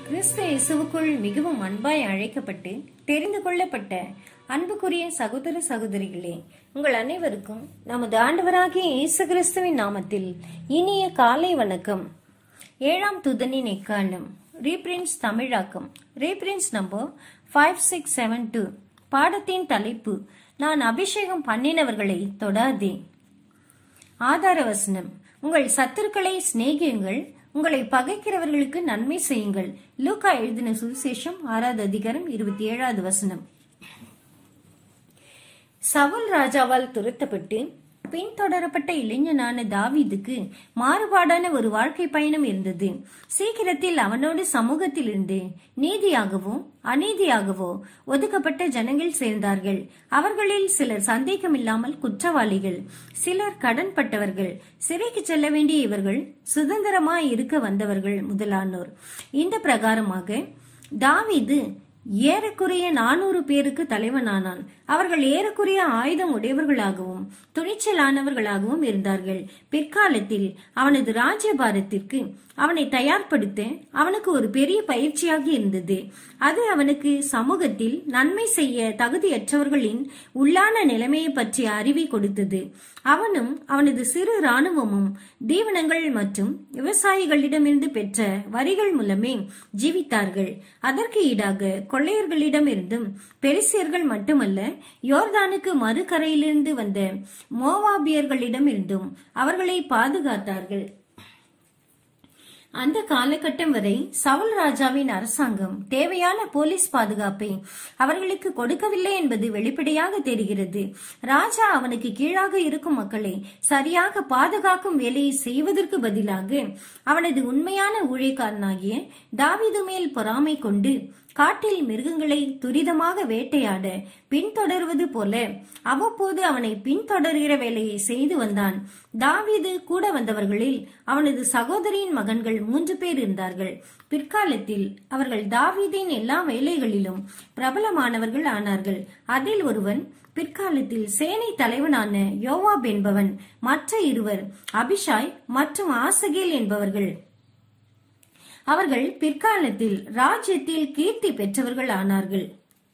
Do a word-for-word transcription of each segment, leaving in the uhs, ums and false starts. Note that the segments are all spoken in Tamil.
கிறிஸ்து இயேசுவுக்குள் மிகவும் அன்பாய் அழைக்கப்பட்டு தெரிந்து கொள்ளப்பட்ட அன்புக்குரிய சகோதர சகோதரிகளே, உங்கள் அனைவருக்கும் நமது ஆண்டவராகிய இயேசு கிறிஸ்துவின் நாமத்தில் இனிய காலை வணக்கம். ஏழாம் தூதனின் எக்காலம், ரீபிரின்ஸ் தமிழாக்கம், reprints number five six seven two. பாடத்தின் தலைப்பு, நான் அபிஷேகம் பண்ணினவர்களை தொடாதே. ஆதார வசனம், உங்கள் சத்துருக்களை சிநேகியுங்கள், உங்களை பகைக்கிறவர்களுக்கு நன்மை செய்யுங்கள். லூக்கா எழுதின சுவிசேஷம் ஆறாவது அதிகாரம் இருபத்தி ஏழாவது வசனம். சவுல் ராஜாவால் துரத்தப்பட்டு பின்தொடரப்பட்ட இளைஞனான தாவீதுக்கு மாறுபாடான ஒரு வாழ்க்கை பயணம் இருந்தது. சீக்கிரத்தில் அவனோடு சமூகத்தில் இருந்து நீதியாகவோ அநீதியாகவோ ஒதுக்கப்பட்ட ஜனங்கள் சேர்ந்தார்கள். அவர்களில் சிலர் சந்தேகமில்லாமல் குற்றவாளிகள், சிலர் கடன்பட்டவர்கள், சிறைக்கு செல்ல வேண்டிய இவர்கள் சுதந்திரமாய் இருக்க வந்தவர்கள் முதலானோர். இந்த பிரகாரமாக தாவீது ஏறக்குறைய நானூறு பேருக்கு தலைவனானான். அவர்கள் ஏறக்குறைய ஆயுதம் உடையவர்களாகவும் துணிச்சலானவர்களாகவும் இருந்தார்கள். பிற்காலத்தில் அவனது ராஜ்யபாரத்திற்கு அவனை தயார்படுத்த அவனுக்கு ஒரு பெரிய பயிற்சியாக இருந்தது. அது அவனுக்கு சமூகத்தில் நன்மை செய்ய தகுதியற்றவர்களின் உள்ளான நிலைமையை பற்றிய அறிவை கொடுத்தது. அவனும் அவனது சிறு இராணுவமும் தீவனங்கள் மற்றும் விவசாயிகளிடமிருந்து பெற்ற வரிகள் மூலமே ஜீவித்தார்கள். அதற்கு ஈடாக கொள்ளையர்களிடமிருந்தும் பெரிசியர்கள் மட்டுமல்ல, யோர்தானுக்கு மறுகரையிலிருந்து வந்த மோவாபியர்களிடமிருந்தும் அவர்களை பாதுகாத்தார்கள். அந்த காலகட்டம் வரை சவுல் ராஜாவின் அரசாங்கம் தேவையான போலீஸ் பாதுகாப்பை அவர்களுக்கு கொடுக்கவில்லை என்பது வெளிப்படையாக தெரிகிறது. ராஜா அவனுக்கு கீழாக இருக்கும் மக்களை சரியாக பாதுகாக்கும் வேலையை செய்வதற்கு பதிலாக அவனது உண்மையான ஊழியக்காரனாகிய தாவீது மேல் பொறாமை கொண்டு காட்டில் மிருகங்களை துரிதமாக வேட்டையாட பின்தொடர்வது போல அவ்வப்போது அவனை பின்தொடர்கிற வேலையை செய்து வந்தான். தாவீது கூட வந்தவர்களில் அவனது சகோதரியின் மகன்கள் மூன்று பேர் இருந்தார்கள். பிற்காலத்தில் அவர்கள் தாவீதின் எல்லா வேலைகளிலும் பிரபலமானவர்கள் ஆனார்கள். அதில் ஒருவன் பிற்காலத்தில் சேனை தலைவனான யோவாப் என்பவன். மற்ற இருவர் அபிஷாய் மற்றும் ஆசகேல் என்பவர்கள். அவர்கள் பிற்காலத்தில் ராஜ்யத்தில் கீர்த்தி பெற்றவர்கள் ஆனார்கள்.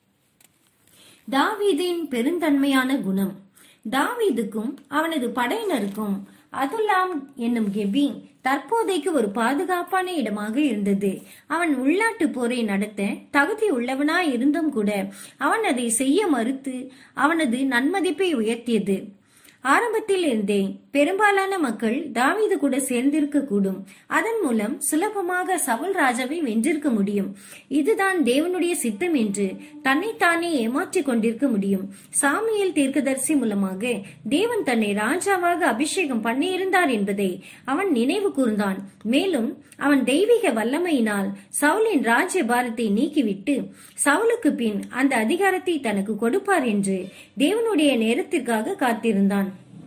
தாவீதின் பெருந்தன்மையான குணம். தாவீதுக்கும் அவனது படையினருக்கும் அதுல்லாம் என்னும் கெபி தற்போதைக்கு ஒரு பாதுகாப்பான இடமாக இருந்தது. அவன் உள்நாட்டு போரை நடத்த தகுதி உள்ளவனாய் இருந்தும் கூட அவன் அதை செய்ய மறுத்து அவனது நன்மதிப்பை உயர்த்தியது. ஆரம்பத்தில் இருந்தே பெரும்பாலான மக்கள் தாவீது கூட சேர்ந்திருக்க கூடும். அதன் மூலம் சுலபமாக சவுல் ராஜாவை வென்றிருக்க முடியும். இதுதான் தேவனுடைய சித்தம் என்று தன்னைத்தானே ஏமாற்றிக் கொண்டிருக்க முடியும். சாமுவேல் தீர்க்கதரிசி மூலமாக தேவன் தன்னை ராஜாவாக அபிஷேகம் பண்ணியிருந்தார் என்பதை அவன் நினைவு கூர்ந்தான். மேலும் அவன் தெய்வீக வல்லமையினால் சவுலின் ராஜ்ய பாரத்தை நீக்கிவிட்டு சவுலுக்கு பின் அந்த அதிகாரத்தை தனக்கு கொடுப்பார் என்று தேவனுடைய நேரத்திற்காக காத்திருந்தான்.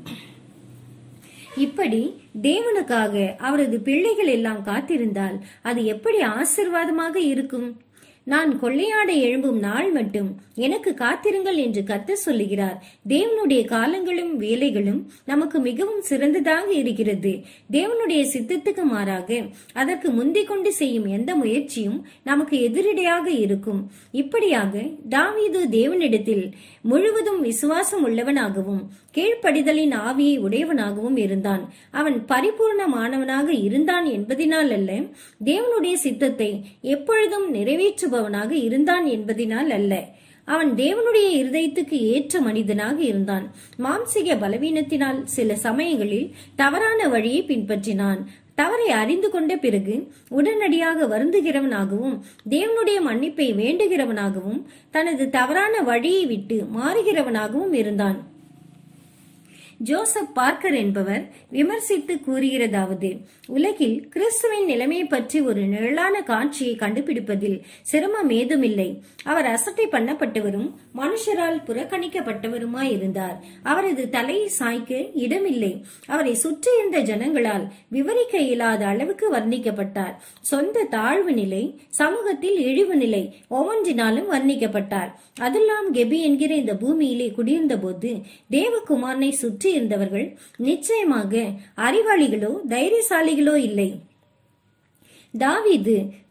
இப்படி தேவனுக்காக அவரது பிள்ளைகள் எல்லாம் காத்திருந்தால் அது எப்படி ஆசீர்வாதமாக இருக்கும்? நான் கொள்ளையாட எழும்பும் நாள் மட்டும் எனக்கு காத்திருங்கள் என்று கர்த்தர் சொல்லுகிறார். தேவனுடைய காலங்களும் வேலைகளும் நமக்கு மிகவும் சிறந்ததாக இருக்கிறது. தேவனுடைய சித்தத்துக்கு மாறாக அதற்கு முந்திக் கொண்டு செய்யும் எந்த முயற்சியும் நமக்கு எதிரடையாக இருக்கும். இப்படியாக தாவீது தேவனிடத்தில் முழுவதும் விசுவாசம் உள்ளவனாகவும் கீழ்ப்படிதலின் ஆவியை உடையவனாகவும் இருந்தான். அவன் பரிபூர்ணமானவனாக இருந்தான் என்பதினால் அல்ல, தேவனுடைய சித்தத்தை எப்பொழுதும் நிறைவேற்றுபவனாக இருந்தான் என்பதினால் அல்ல. அவன் தேவனுடைய இருதயத்துக்கு ஏற்ற மனிதனாக இருந்தான். மாம்சிக பலவீனத்தினால் சில சமயங்களில் தவறான வழியை பின்பற்றினான். தவறை அறிந்து கொண்ட பிறகு உடனடியாக வருந்துகிறவனாகவும் தேவனுடைய மன்னிப்பை வேண்டுகிறவனாகவும் தனது தவறான வழியை விட்டு மாறுகிறவனாகவும் இருந்தான். ஜோசப் பார்க்கர் என்பவர் விமர்சித்து கூறுகிறதாவது, உலகில் கிறிஸ்துவின் நிலைமையை பற்றி ஒரு நிழலான காட்சியை கண்டுபிடிப்பதில் சிரமம் ஏதுமில்லை. அவர் அசட்டை பண்ணப்பட்டவரும் மனுஷரால் புறக்கணிக்கப்பட்டவருமாய் இருந்தார். அவரது தலையை சாய்க்க இடமில்லை. அவரை சுற்றியிருந்த ஜனங்களால் விவரிக்க இயலாத அளவுக்கு வர்ணிக்கப்பட்டார். சொந்த தாழ்வு நிலை, சமூகத்தில் இழிவு நிலை ஒவ்வொன்றினாலும் வர்ணிக்கப்பட்டார். அதெல்லாம் கெபி என்கிற இந்த பூமியிலே குடியிருந்த போது தேவகுமாரனை சுற்றி இருந்தவர்கள் நிச்சயமாக அறிவாளிகளோ தைரியசாலிகளோ இல்லை. தாவீது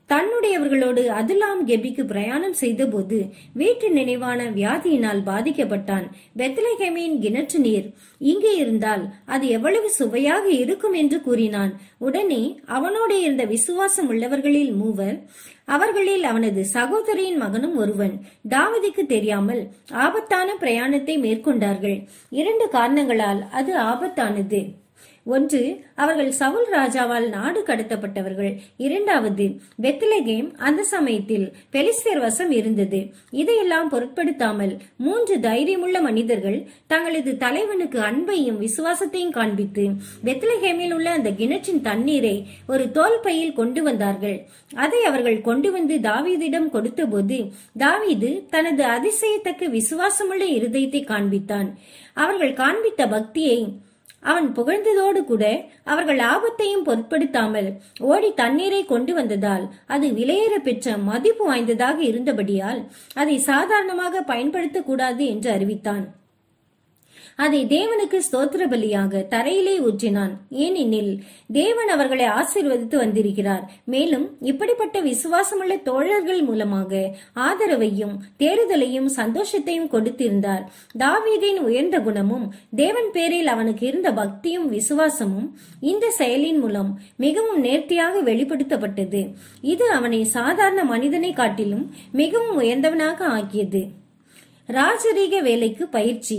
தன்னுடையவர்களோடு அதுலாம் கெபிக்கு பிரயாணம் செய்தபோது வீட்டு நினைவான வியாதியினால் பாதிக்கப்பட்டான். பெத்லகேமின் கிணற்று நீர் இங்கே இருந்தால் அது எவ்வளவு சுவையாக இருக்கும் என்று கூறினான். உடனே அவனோடு இருந்த விசுவாசம் உள்ளவர்களில் மூவர், அவர்களில் அவனது சகோதரியின் மகனும் ஒருவன், தாவீதுக்கு தெரியாமல் ஆபத்தான பிரயாணத்தை மேற்கொண்டார்கள். இரண்டு காரணங்களால் அது ஆபத்தானது. ஒன்று, அவர்கள் சவுல் ராஜாவால் நாடு கடத்தப்பட்டவர்கள். இரண்டாவது, பெத்லகேம் அந்த சமயத்தில் பெலிஸ்தர் வசம் இருந்தது. இதையெல்லாம் பொருட்படுத்தாமல் மூன்று தைரியமுள்ள மனிதர்கள் தங்களது தலைவனுக்கு அன்பையும் விசுவாசத்தையும் காண்பித்து பெத்லகேமில் உள்ள அந்த கிணற்றின் தண்ணீரை ஒரு தோல் பையில் கொண்டு வந்தார்கள். அதை அவர்கள் கொண்டு வந்து தாவீதிடம் கொடுத்த போது தாவீது தனது அதிசயத்தக்க விசுவாசமுள்ள இருதயத்தை காண்பித்தான். அவர்கள் காண்பித்த பக்தியை அவன் புகழ்ந்ததோடு கூட அவர்கள் ஆபத்தையும் பொருட்படுத்தாமல் ஓடி தண்ணீரை கொண்டு வந்ததால் அது விலையேற பெற்ற மதிப்பு வாய்ந்ததாக இருந்தபடியால் அதை சாதாரணமாக பயன்படுத்தக்கூடாது என்று அறிவித்தான். அதை தேவனுக்கு ஸ்தோத்திர பலியாக தரையிலே ஊற்றினான். ஏனெனில் தேவன் அவர்களை ஆசீர்வதித்து வந்திருக்கிறார். மேலும் இப்படிப்பட்ட விசுவாசமுள்ள தோழர்கள் மூலமாக ஆதரவையும் தேறுதலையும் சந்தோஷத்தையும் கொடுத்திருந்தார். தாவீதின் உயர்ந்த குணமும் தேவன் பேரில் அவனுக்கு இருந்த பக்தியும் விசுவாசமும் இந்த செயலின் மூலம் மிகவும் நேர்த்தியாக வெளிப்படுத்தப்பட்டது. இது அவனை சாதாரண மனிதனை காட்டிலும் மிகவும் உயர்ந்தவனாக ஆக்கியது. ராஜரீக வேலைக்கு பயிற்சி.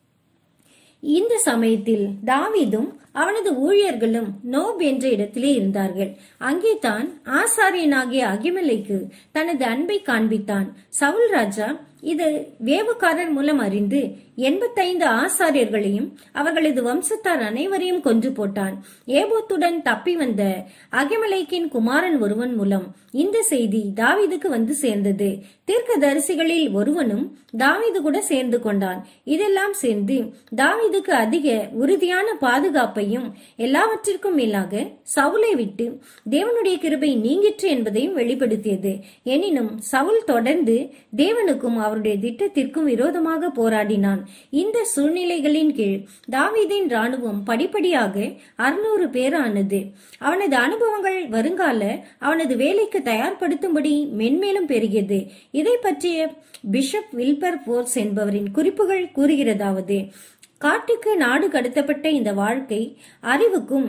இந்த சமயத்தில் தாவீதும் அவனது ஊழியர்களும் நோப் என்ற இடத்திலே இருந்தார்கள். அங்கே தான் ஆசாரியனாகிய அகிமெலேக்கு தனது அன்பை காண்பித்தான். சவுல் ராஜா இது வேவுக்காரர் மூலம் அறிந்து எண்பத்தைந்து ஆசாரியர்களையும் அவர்களது வம்சத்தார் அனைவரையும் கொன்று போட்டான். ஏபோத்துடன் தப்பி வந்த அகிமெலேக்கின் குமாரன் ஒருவன் மூலம் இந்த செய்தி தாவீதுக்கு வந்து சேர்ந்தது. தீர்க்கதரிசிகளில் ஒருவனும் தாவீது கூட சேர்ந்து கொண்டான். இதெல்லாம் சேர்ந்து தாவீதுக்கு அதிக உறுதியான பாதுகாப்பையும் எல்லாவற்றிற்கும் மேலாக சவுலை விட்டு தேவனுடைய கிருபை நீங்கிற்று என்பதையும் வெளிப்படுத்தியது. எனினும் சவுல் தொடர்ந்து தேவனுக்கும் அவருடைய திட்டத்திற்கும் விரோதமாக போராடினான். இந்த சூழ்நிலைகளின் கீழ் தாவீதின் ராணுவம் படிப்படியாக அறுநூறு பேரானது. அவனது அனுபவங்கள் வருங்கால அவனது வேலைக்கு தயார்படுத்தும்படி மென்மேலும் பெருகியது. இதை பற்றிய பிஷப் வில்பர் போர்ஸ் என்பவரின் குறிப்புகள் கூறுகிறதாவது: காட்டுக்கு நாடு கடத்தப்பட்ட இந்த வாழ்க்கை அறிவுக்கும்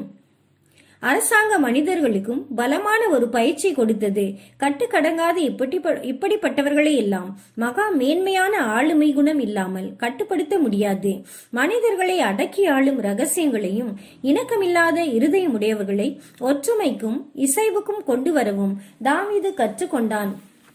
அரசாங்க மனிதர்களுக்கும் பலமான ஒரு பயிற்சி கொடுத்தது. கட்டுக்கடங்காத இப்படி இப்படிப்பட்டவர்களை எல்லாம் மகா மேன்மையான ஆளுமை குணம் இல்லாமல் கட்டுப்படுத்த முடியாது. மனிதர்களை அடக்கி ஆளும் ரகசியங்களையும் இணக்கமில்லாத இருதயமுடையவர்களை ஒற்றுமைக்கும் இசைவுக்கும் கொண்டு வரவும் தாவீது கற்றுக்கொண்டான்.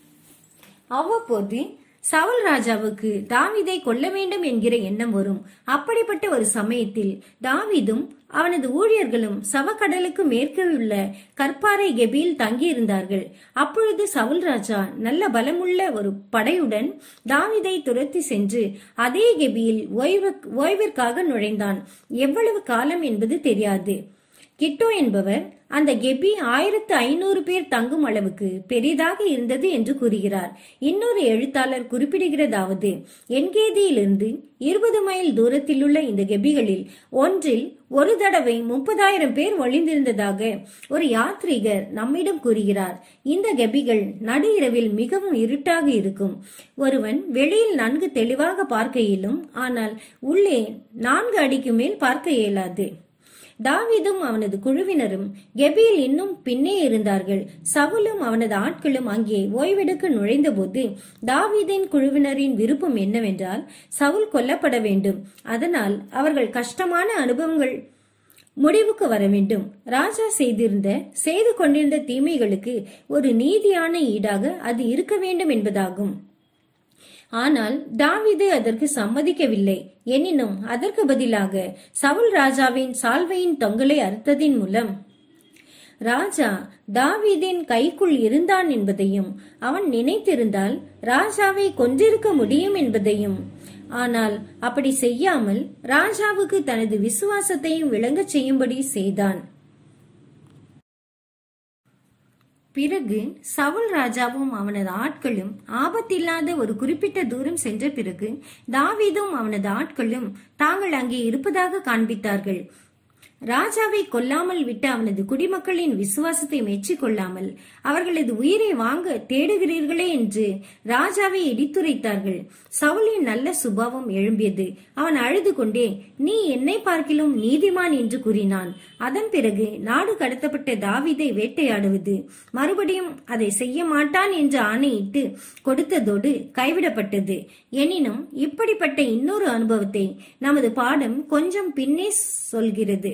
அவ்வப்போது சவுல் ராஜாவுக்கு தாவீதை கொல்ல வேண்டும் என்கிற எண்ணம் வரும். அப்படிப்பட்ட ஒரு சமயத்தில் தாவீதும் அவனது ஊழியர்களும் சவக்கடலுக்கு மேற்கே உள்ள கற்பாறை கெபியில் தங்கியிருந்தார்கள். அப்பொழுது சவுல் ராஜா நல்ல பலமுள்ள ஒரு படையுடன் தாவீதை துரத்தி சென்று அதே கெபியில் ஓய்வு ஓய்விற்காக நுழைந்தான். எவ்வளவு காலம் என்பது தெரியாது. கிட்டோ என்பவர் அந்த கெபி ஆயிரத்து ஐநூறு பேர் தங்கும் அளவுக்கு பெரிதாக இருந்தது என்று கூறுகிறார். இன்னொரு எழுத்தாளர் குறிப்பிடுகிறதாவது: என்கேதியிலிருந்து இருபது மைல் தூரத்தில் உள்ள இந்த கெபிகளில் ஒன்றில் ஒரு தடவை முப்பதாயிரம் பேர் ஒளிந்திருந்ததாக ஒரு யாத்ரீகர் நம்மிடம் கூறுகிறார். இந்த கெபிகள் நடு இரவில் மிகவும் இருட்டாக இருக்கும். ஒருவன் வெளியில் நன்கு தெளிவாக பார்க்க இயலும், ஆனால் உள்ளே நான்கு அடிக்கு மேல் பார்க்க இயலாது. தாவீதும் அவனது குழுவினரும் கெபியில் இன்னும் பின்னே இருந்தார்கள். சவுலும் அவனது ஆட்களும் அங்கே ஓய்வெடுக்க நுழைந்த போது தாவீதின் குழுவினரின் விருப்பம் என்னவென்றால் சவுல் கொல்லப்பட வேண்டும். அதனால் அவர்கள் கஷ்டமான அனுபவங்கள் முடிவுக்கு வர வேண்டும். ராஜா செய்திருந்த செய்து கொண்டிருந்த தீமைகளுக்கு ஒரு நீதியான ஈடாக அது இருக்க வேண்டும் என்பதாகும். ஆனால் தாவீது அதற்கு சம்மதிக்கவில்லை. எனினும் அதற்கு பதிலாக சவுல் ராஜாவின் சால்வையின் தொங்கலை அறுத்ததின் மூலம் ராஜா தாவீதின் கைக்குள் இருந்தான் என்பதையும் அவன் நினைத்திருந்தால் ராஜாவை கொன்றிருக்க முடியும் என்பதையும், ஆனால் அப்படி செய்யாமல் ராஜாவுக்கு தனது விசுவாசத்தையும் விளங்கச் செய்யும்படி செய்தான். பிறகு சவுல் ராஜாவும் அவனது ஆட்களும் ஆபத்தில்லாத ஒரு குறிப்பிட்ட தூரம் சென்ற பிறகு தாவீதும் அவனது ஆட்களும் தாங்கள் அங்கே இருப்பதாக காண்பித்தார்கள். ராஜாவை கொல்லாமல் விட்ட அவனது குடிமக்களின் விசுவாசத்தை மெச்சிக் கொள்ளாமல் அவர்களது உயிரை வாங்க தேடுகிறீர்களே என்று ராஜாவை இடித்துரைத்தார்கள். சவுலின் நல்ல சுபாவம் எழும்பியது. அவன் அழுது கொண்டே, நீ என்னை பார்க்கிலும் நீதிமான் என்று கூறினான். அதன் பிறகு நாடு கடத்தப்பட்ட தாவீதை வேட்டையாடுவது மறுபடியும் அதை செய்ய மாட்டான் என்று ஆணையிட்டு கொடுத்ததோடு கைவிடப்பட்டது. எனினும் இப்படிப்பட்ட இன்னொரு அனுபவத்தை நமது பாடம் கொஞ்சம் பின்னே சொல்கிறது.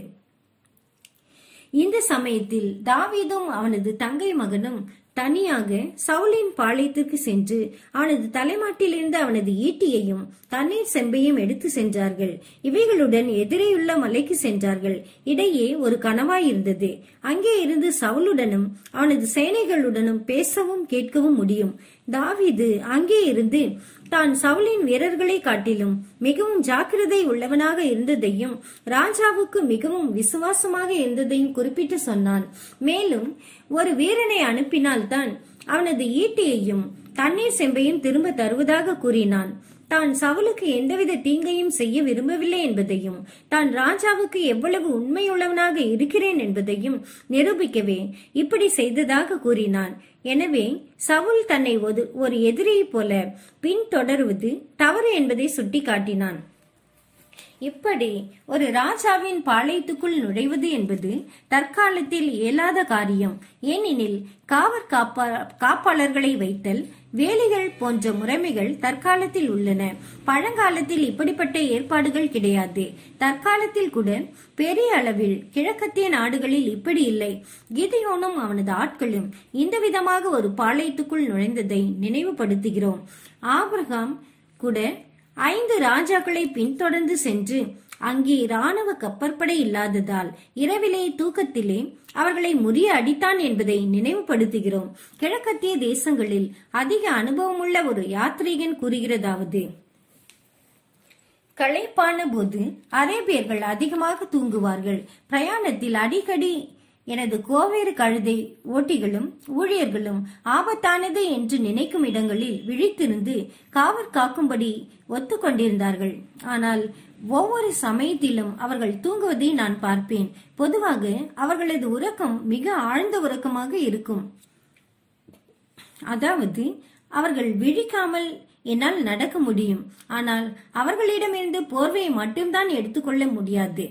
இந்த சமயத்தில் தாவீதும் அவனது தங்கை மகனும் தனியாக சவுலின் பாளையத்திற்கு சென்று அவனது தலைமாட்டிலிருந்து அவனது ஈட்டியையும் தண்ணீர் செம்பையும் எடுத்து சென்றார்கள். இவைகளுடன் எதிரேயுள்ள மலைக்கு சென்றார்கள். இடையே ஒரு கணவாய் இருந்தது. அங்கே இருந்து சவுலுடனும் அவனது சேனைகளுடனும் பேசவும் கேட்கவும் முடியும். தாவீது அங்கே இருந்து தான் சவுலின் வீரர்களை காட்டிலும் மிகவும் ஜாக்கிரதை உள்ளவனாக இருந்ததையும் ராஜாவுக்கு மிகவும் விசுவாசமாக இருந்ததையும் குறிப்பிட்டு சொன்னான். மேலும் ஒரு வீரனை அனுப்பினால் தான் அவனது ஈட்டியையும் தண்ணீர் செம்பையும் திரும்ப தருவதாக கூறினான். தான் சவுலுக்கு எந்தவித தீங்கையும் செய்ய விரும்பவில்லை என்பதையும் தான் ராஜாவுக்கு எவ்வளவு உண்மையுள்ளவனாக இருக்கிறேன் என்பதையும் நிரூபிக்கவே இப்படி செய்ததாக கூறினான். எனவே சவுல் தன்னை ஒரு எதிரியை போல பின்தொடருவது தவறு என்பதை சுட்டிக்காட்டினான். இப்படி ஒரு ராஜாவின் பாளையத்துக்குள் நுழைவது என்பது தற்காலத்தில் இயலாத காரியம். ஏனெனில் காவற் காப்பாளர்களை வைத்தல், வேலிகள் போன்ற முறைமைகள் தற்காலத்தில் உள்ளன. பழங்காலத்தில் இப்படிப்பட்ட ஏற்பாடுகள் கிடையாது. தற்காலத்தில் கூட பெரிய அளவில் கிழக்கத்திய நாடுகளில் இப்படி இல்லை. கிதியோனும் அவனது ஆட்களும் இந்த விதமாக ஒரு பாளையத்துக்குள் நுழைந்ததை நினைவுபடுத்துகிறோம். ஆபிரகாம் கூட ஐந்து ராஜாக்களை பின்தொடர்ந்து சென்று அங்கே இராணுவ கப்பற்படை இல்லாததால் இரவிலே தூக்கத்திலே அவர்களை முறிய அடித்தான் என்பதை நினைவுபடுத்துகிறோம். கிழக்கத்திய தேசங்களில் அதிக அனுபவமுள்ள ஒரு யாத்ரீகன் கூறுகிறதாவது, களைப்பான போது அரேபியர்கள் அதிகமாக தூங்குவார்கள். பிரயாணத்தில் அடிக்கடி எனது கோவேறு கழுதை ஓட்டிகளும் ஊழியர்களும் ஆபத்தானது என்று நினைக்கும் இடங்களில் விழித்திருந்து காவற் காக்கும்படி ஒத்துக்கொண்டிருந்தார்கள். ஆனால் ஒவ்வொரு சமயத்திலும் அவர்கள் தூங்குவதை நான் பார்ப்பேன். பொதுவாக அவர்களது உறக்கம் மிக ஆழ்ந்த உறக்கமாக இருக்கும். அதாவது அவர்கள் விழிக்காமல் என்னால் நடக்க முடியும். ஆனால் அவர்களிடமிருந்து போர்வையை மட்டும்தான் எடுத்துக்கொள்ள முடியாது.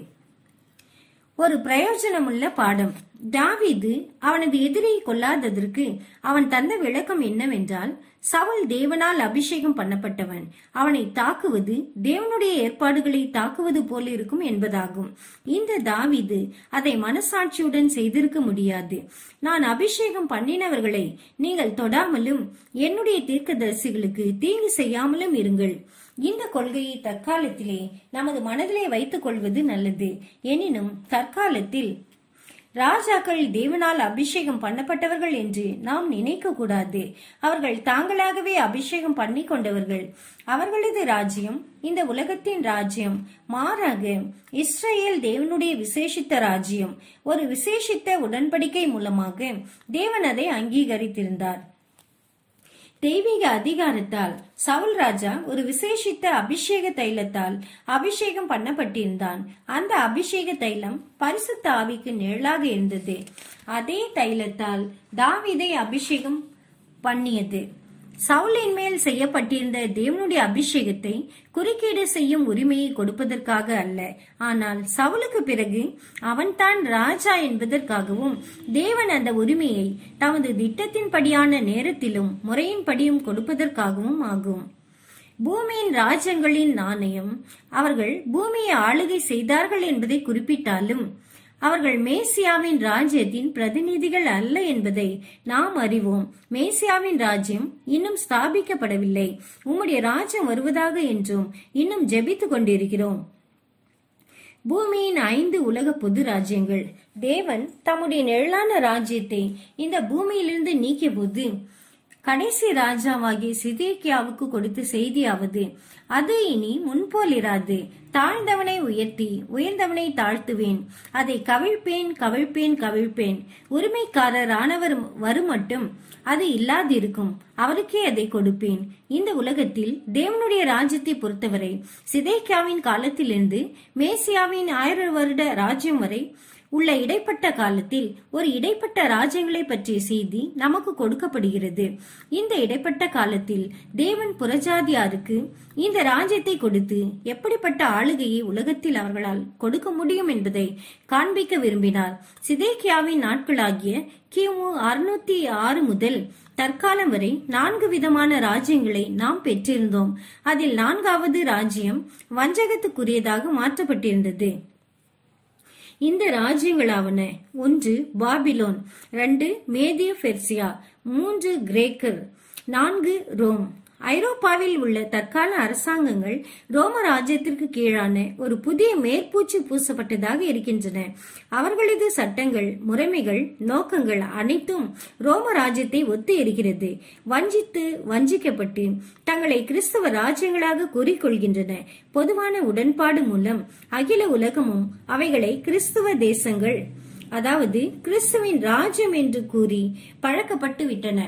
ஒரு பிரயோஜனமுள்ள பாடம். தாவீது அவனது எதிரியை கொல்லாததற்கு அவன் தந்த விளக்கம் என்னவென்றால், சவுல் தேவனால் அபிஷேகம் பண்ணப்பட்டவன். அவனை தாக்குவது தேவனுடைய ஏற்பாடுகளை தாக்குவது போல இருக்கும் என்பதாகும். இந்த தாவீது அதை மனசாட்சியுடன் செய்திருக்க முடியாது. நான் அபிஷேகம் பண்ணினவர்களை நீங்கள் தொடாமலும் என்னுடைய தீர்க்கதரிசிகளுக்கு தீங்கு செய்யாமலும் இருங்கள். இந்த கொள்கையை தற்காலத்திலே நமது மனதிலே வைத்துக் கொள்வது நல்லது. எனினும் தற்காலத்தில் ராஜாக்கள் தேவனால் அபிஷேகம் பண்ணப்பட்டவர்கள் என்று நாம் நினைக்க கூடாது. அவர்கள் தாங்களாகவே அபிஷேகம் பண்ணி கொண்டவர்கள். அவர்களது ராஜ்யம் இந்த உலகத்தின் ராஜ்யம். மாறாக இஸ்ரேல் தேவனுடைய விசேஷித்த ராஜ்யம். ஒரு விசேஷித்த உடன்படிக்கை மூலமாக தேவன் அதை அங்கீகரித்திருந்தார். தெய்வீக அதிகாரத்தால் சவுல் ராஜா ஒரு விசேஷித்த அபிஷேக தைலத்தால் அபிஷேகம் பண்ணப்பட்டிருந்தான். அந்த அபிஷேக தைலம் பரிசுத்த ஆவிக்கு நிழலாக இருந்தது. அதே தைலத்தால் தாவீதை அபிஷேகம் பண்ணியது. சவுலின் மேல் செய்யப்பட்டிருந்த தேவனுடைய அபிஷேகத்தை குறுக்கீடு செய்யும் உரிமையை கொடுப்பதற்காக அல்ல, ஆனால் சவுலுக்கு பிறகு அவன் தான் ராஜா என்பதற்காகவும் தேவன் அந்த உரிமையை தமது திட்டத்தின்படியான நேரத்திலும் முறையின்படியும் கொடுப்பதற்காகவும் ஆகும். பூமியின் ராஜ்யங்களின் நாணயம் அவர்கள் பூமியை ஆளுகை செய்தார்கள் என்பதை குறிப்பிட்டாலும் அவர்கள் மேசியாவின் ராஜ்யத்தின் பிரதிநிதிகள் அல்ல என்பதை நாம் அறிவோம். மேசியாவின் ராஜ்யம் இன்னும் ஸ்தாபிக்கப்படவில்லை. உம்முடைய ராஜ்யம் வருவதாக என்றும் இன்னும் ஜெபித்துக் கொண்டிருக்கிறோம். பூமியின் ஐந்து உலக பொது ராஜ்யங்கள். தேவன் தம்முடைய நிழலான ராஜ்யத்தை இந்த பூமியிலிருந்து நீக்கிய போது கடைசி ராஜாவாகிய சிதேக்கியாவுக்கு கொடுத்த செய்தியாவது, அது இனி முன்போல் இராது. தாழ்ந்தவனை உயர்த்தி உயர்ந்தவனை தாழ்த்துவேன். அதை கவிழ்ப்பேன் கவிழ்ப்பேன் கவிழ்ப்பேன். உரிமைக்காரர் ஆனவர் வருமட்டும் அது இல்லாதிருக்கும். அவருக்கே அதை கொடுப்பேன். இந்த உலகத்தில் தேவனுடைய ராஜ்யத்தை பொறுத்தவரை சிதேக்கியாவின் காலத்திலிருந்து மேசியாவின் ஆயிரம் வருட ராஜ்யம் வரை உள்ள இடைப்பட்ட காலத்தில் ஒரு இடைப்பட்ட ராஜ்யங்களை பற்றிய செய்தி நமக்கு கொடுக்கப்படுகிறது. இந்த இடைப்பட்ட காலத்தில் தேவன் புறஜாதியாருக்கு இந்த ராஜ்யத்தை கொடுத்து எப்படிப்பட்ட ஆளுகையை உலகத்தில் அவர்களால் கொடுக்க முடியும் என்பதை காண்பிக்க விரும்பினார். சிதேக்கியாவின் நாட்களாகிய கிமு அறுநூத்தி ஆறு முதல் தற்காலம் வரை நான்கு விதமான ராஜ்யங்களை நாம் பெற்றிருந்தோம். அதில் நான்காவது ராஜ்யம் வஞ்சகத்துக்குரியதாக மாற்றப்பட்டிருந்தது. இந்த ராஜ்யங்களாவன: ஒன்று பாபிலோன், இரண்டு மேதிய பெர்சியா, மூன்று கிரேக்கர், நான்கு ரோம். ஐரோப்பாவில் உள்ள தற்கால அரசாங்கங்கள் ரோம ராஜ்யத்திற்கு கீழான ஒரு புதிய மேற்பூச்சு பூசப்பட்டதாக இருக்கின்றன. அவர்களது சட்டங்கள், முறைமைகள், நோக்கங்கள் அனைத்தும் ரோம ராஜ்யத்தை ஒத்து இருக்கிறது. வஞ்சித்து வஞ்சிக்கப்பட்டு தங்களை கிறிஸ்தவ ராஜ்யங்களாக கூறிக்கொள்கின்றன. பொதுவான உடன்பாடு மூலம் அகில உலகமும் அவைகளை கிறிஸ்தவ தேசங்கள், அதாவது கிறிஸ்துவின் ராஜ்யம் என்று கூறி பழக்கப்பட்டு விட்டன.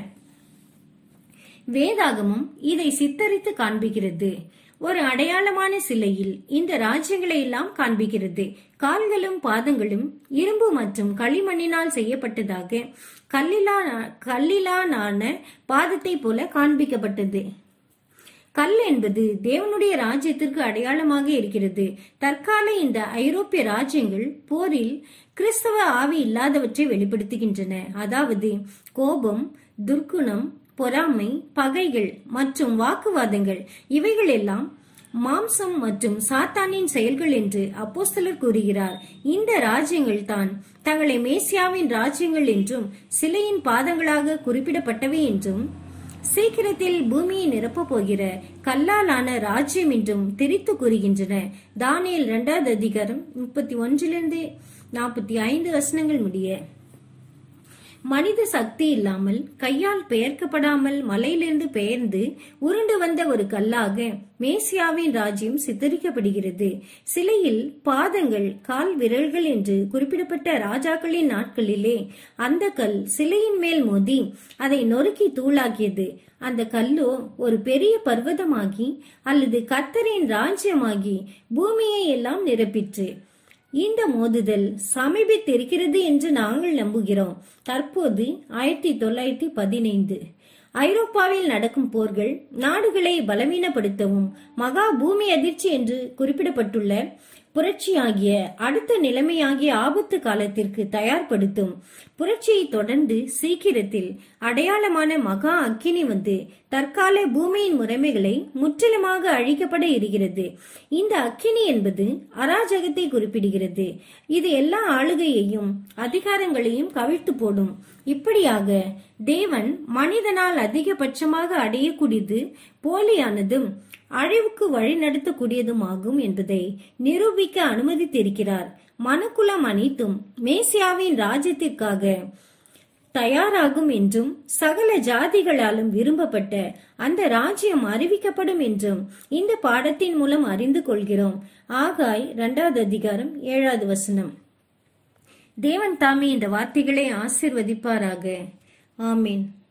வேதாகமும் இதை சித்தரித்து காண்பிக்கிறது. ஒரு அடையாளமான சிலையில் இந்த ராஜ்யங்களை எல்லாம் காண்பிக்கிறது. கால்களும் பாதங்களும் இரும்பு மற்றும் களிமண்ணினால் செய்யப்பட்டதாக கல்லிலா கல்லிலான பாதத்தை போல காண்பிக்கப்பட்டது. கல் என்பது தேவனுடைய ராஜ்யத்திற்கு அடையாளமாக இருக்கிறது. தற்கால இந்த ஐரோப்பிய ராஜ்யங்கள் போரில் கிறிஸ்தவ ஆவி இல்லாதவற்றை வெளிப்படுத்துகின்றன. அதாவது கோபம், துர்க்குணம், பொறாமை, பகைகள் மற்றும் வாக்குவாதங்கள். இவைகள் எல்லாம் மாம்சம் மற்றும் சாத்தானின் செயல்கள் என்று அப்போஸ்தலர் கூறுகிறார். இந்த ராஜ்யங்கள் தான் தங்களை மேசியாவின் ராஜ்யங்கள் என்றும் சிலையின் பாதங்களாக குறிப்பிடப்பட்டவை என்றும் சீக்கிரத்தில் பூமியை நிரப்ப போகிற கல்லாலான ராஜ்யம் என்றும் திரித்து கூறுகின்றன. தானியேல் இரண்டாவது அதிகாரம் முப்பத்தி ஒன்றிலிருந்து நாற்பத்தி ஐந்து வசனங்கள் முடிய. மனித சக்தி இல்லாமல், கையால் பெயர்க்கப்படாமல் மலையிலிருந்து பெயர்ந்து உருண்டு வந்த ஒரு கல்லாக மேசியாவின் ராஜ்யம் சித்தரிக்கப்படுகிறது. சிலையில் பாதங்கள், கால் விரல்கள் என்று குறிப்பிடப்பட்ட ராஜாக்களின் நாட்களிலே அந்த கல் சிலையின் மேல் மோதி அதை நொறுக்கி தூளாக்கியது. அந்த கல்லோ ஒரு பெரிய பர்வதமாகி அல்லது கர்த்தரின் ராஜ்யமாகி பூமியை எல்லாம் நிரப்பிற்று. இந்த மோதுதல் சமீபித்திருக்கிறது என்று நாங்கள் நம்புகிறோம். தற்போது ஆயிரத்தி தொள்ளாயிரத்தி பதினைந்து ஐரோப்பாவில் நடக்கும் போர்கள் நாடுகளை பலவீனப்படுத்தவும் மகா பூமி அதிர்ச்சி என்று குறிப்பிடப்பட்டுள்ள புரட்சியாகிய அடுத்த நிலைமையாகிய ஆபத்து காலத்திற்கு தயார்படுத்தும். புரட்சியை தொடர்ந்து சீக்கிரத்தில் அடையாளமான மகா அக்கினி வந்து தற்கால பூமியின் முறைமைகளை முற்றிலுமாக அழிக்கப்பட இருக்கிறது. இந்த அக்கினி என்பது அராஜகத்தை குறிப்பிடுகிறது. இது எல்லா ஆளுகையையும் அதிகாரங்களையும் கவிழ்த்து போடும். இப்படியாக தேவன் மனிதனால் அதிகபட்சமாக அடையக்கூடியது போலியானதும் அழிவுக்கு வழிநடத்தக்கூடியதுமாகும் என்பதை நிரூபிக்க அனுமதித்திருக்கிறார். மனுக்குலம் அனைத்தும் மேசியாவின் ராஜ்யத்திற்காக தயாராகும் என்றும் சகல ஜாதிகளாலும் விரும்பப்பட்ட அந்த ராஜ்யம் அறிவிக்கப்படும் என்றும் இந்த பாடத்தின் மூலம் அறிந்து கொள்கிறோம். ஆகாய் இரண்டாவது அதிகாரம் ஏழாவது வசனம். தேவன் தாமே இந்த வார்த்தைகளை ஆசீர்வதிப்பாராக. ஆமீன்.